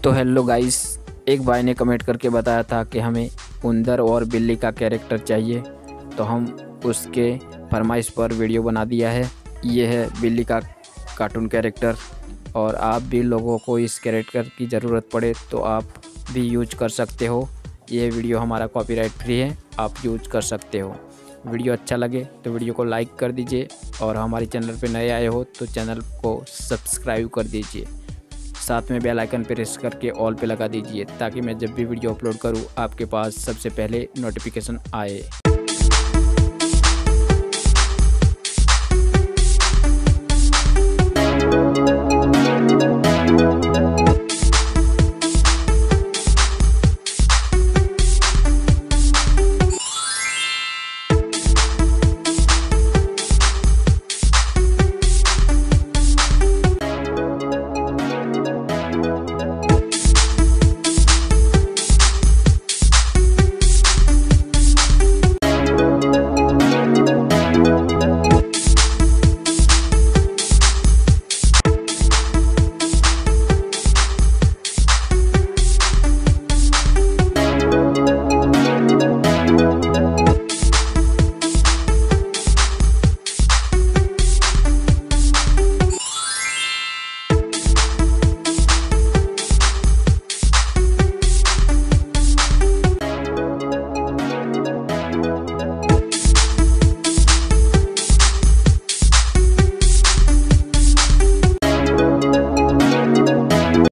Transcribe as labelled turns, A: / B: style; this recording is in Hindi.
A: तो हेलो गाइस, एक भाई ने कमेंट करके बताया था कि हमें उंदर और बिल्ली का कैरेक्टर चाहिए, तो हम उसके फरमाइश पर वीडियो बना दिया है। ये है बिल्ली का कार्टून कैरेक्टर, और आप भी लोगों को इस कैरेक्टर की ज़रूरत पड़े तो आप भी यूज कर सकते हो। ये वीडियो हमारा कॉपीराइट फ्री है, आप यूज कर सकते हो। वीडियो अच्छा लगे तो वीडियो को लाइक कर दीजिए, और हमारे चैनल पे नए आए हो तो चैनल को सब्सक्राइब कर दीजिए। साथ में बेल आइकन प्रेस करके ऑल पे लगा दीजिए, ताकि मैं जब भी वीडियो अपलोड करूं आपके पास सबसे पहले नोटिफिकेशन आए।